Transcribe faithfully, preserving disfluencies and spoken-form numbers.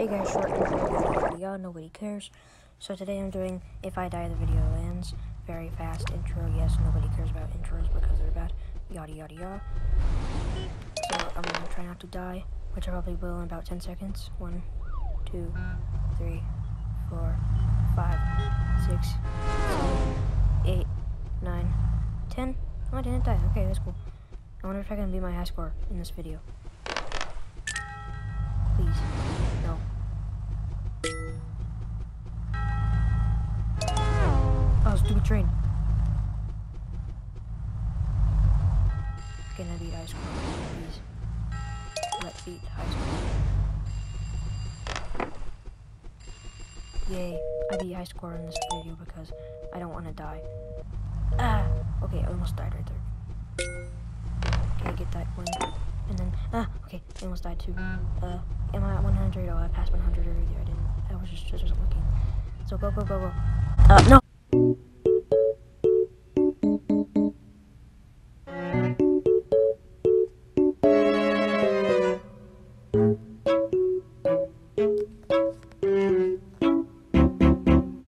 Hey guys, short intro video, nobody cares. So today I'm doing If I Die the Video Ends. Very fast intro, yes, nobody cares about intros because they're bad. Yada yada yada. So I'm gonna try not to die, which I probably will in about ten seconds. One, two, three, four, five, six, seven, eight, nine, ten. Oh, I didn't die. Okay, that's cool. I wonder if I can beat my high score in this video. Please. No. Oh, stupid train. Can I beat high score? Please. Let's beat high score. Yay. I beat high score in this video because I don't want to die. Ah! Okay, I almost died right there. Okay, get that one. And then, ah! Okay, I almost died too. Uh, am I at one hundred? Oh, I passed one hundred already. I didn't. I was just, just wasn't looking. So go, go, go, go. Uh, no!